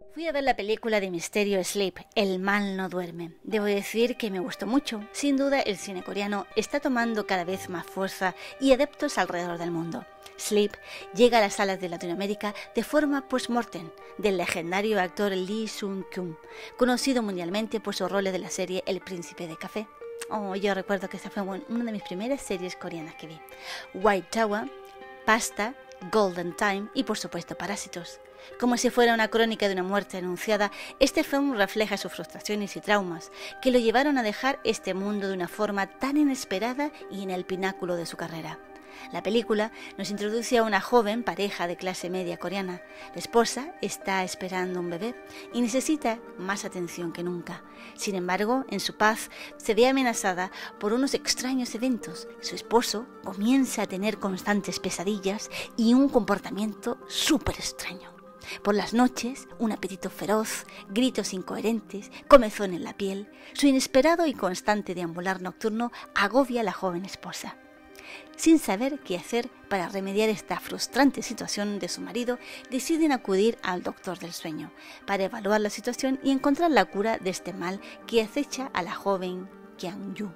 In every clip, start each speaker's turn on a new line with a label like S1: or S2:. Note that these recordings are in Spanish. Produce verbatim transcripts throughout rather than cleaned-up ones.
S1: Fui a ver la película de misterio Sleep, El mal no duerme. Debo decir que me gustó mucho. Sin duda, el cine coreano está tomando cada vez más fuerza y adeptos alrededor del mundo. Sleep llega a las salas de Latinoamérica de forma post-mortem del legendario actor Lee Sung-kyun, conocido mundialmente por sus roles de la serie El Príncipe de Café. Oh, yo recuerdo que esa fue una de mis primeras series coreanas que vi. White Tower, Pasta, Golden Time y por supuesto Parásitos. Como si fuera una crónica de una muerte anunciada, este film refleja sus frustraciones y traumas que lo llevaron a dejar este mundo de una forma tan inesperada y en el pináculo de su carrera. La película nos introduce a una joven pareja de clase media coreana. La esposa está esperando un bebé y necesita más atención que nunca. Sin embargo, en su paz se ve amenazada por unos extraños eventos. Su esposo comienza a tener constantes pesadillas y un comportamiento súper extraño. Por las noches, un apetito feroz, gritos incoherentes, comezón en la piel. Su inesperado y constante deambular nocturno agobia a la joven esposa. Sin saber qué hacer para remediar esta frustrante situación de su marido, deciden acudir al doctor del sueño para evaluar la situación y encontrar la cura de este mal que acecha a la joven Kyang-yu.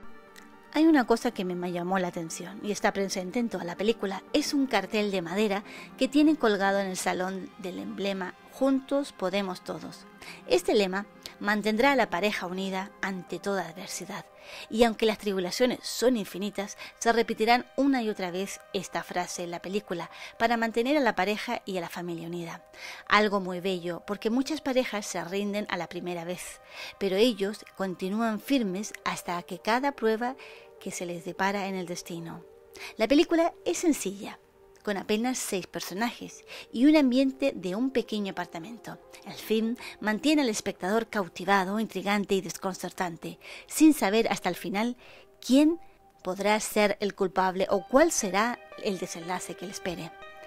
S1: Hay una cosa que me llamó la atención y está presente en toda la película. Es un cartel de madera que tienen colgado en el salón del emblema Juntos podemos todos. Este lema mantendrá a la pareja unida ante toda adversidad. Y aunque las tribulaciones son infinitas, se repetirán una y otra vez esta frase en la película para mantener a la pareja y a la familia unida. Algo muy bello, porque muchas parejas se rinden a la primera vez, pero ellos continúan firmes hasta que cada prueba que se les depara en el destino. La película es sencilla, con apenas seis personajes y un ambiente de un pequeño apartamento. El film mantiene al espectador cautivado, intrigante y desconcertante, sin saber hasta el final quién podrá ser el culpable o cuál será el desenlace que le espere.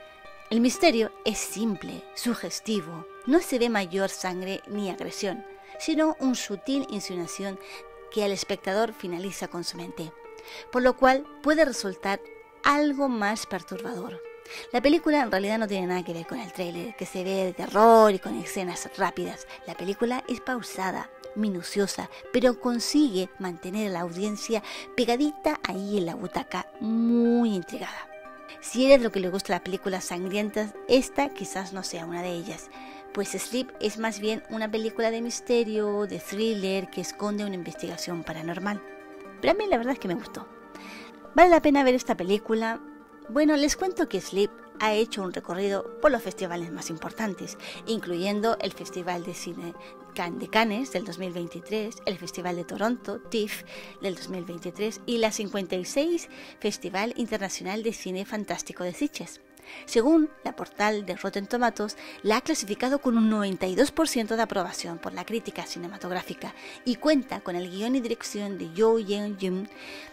S1: El misterio es simple, sugestivo, no se ve mayor sangre ni agresión, sino una sutil insinuación que al espectador finaliza con su mente, por lo cual puede resultar algo más perturbador. La película en realidad no tiene nada que ver con el tráiler, que se ve de terror y con escenas rápidas. La película es pausada, minuciosa, pero consigue mantener a la audiencia pegadita ahí en la butaca, muy intrigada. Si eres de lo que le gusta las películas sangrientas, esta quizás no sea una de ellas, pues Sleep es más bien una película de misterio, de thriller, que esconde una investigación paranormal. Pero a mí la verdad es que me gustó. ¿Vale la pena ver esta película? Bueno, les cuento que Sleep ha hecho un recorrido por los festivales más importantes, incluyendo el Festival de Cine de Cannes del dos mil veintitrés, el Festival de Toronto, TIFF, del dos mil veintitrés y la cincuenta y seis Festival Internacional de Cine Fantástico de Sitges. Según la portal de Rotten Tomatoes, la ha clasificado con un noventa y dos por ciento de aprobación por la crítica cinematográfica y cuenta con el guión y dirección de Yoo Yeon-jung,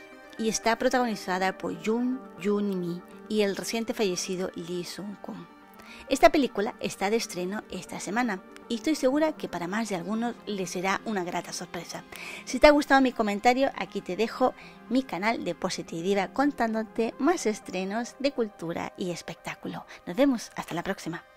S1: y está protagonizada por Jung Yoon-mi y el reciente fallecido Lee Sung-kyun. Esta película está de estreno esta semana y estoy segura que para más de algunos les será una grata sorpresa. Si te ha gustado mi comentario, aquí te dejo mi canal de Positiva contándote más estrenos de cultura y espectáculo. Nos vemos, hasta la próxima.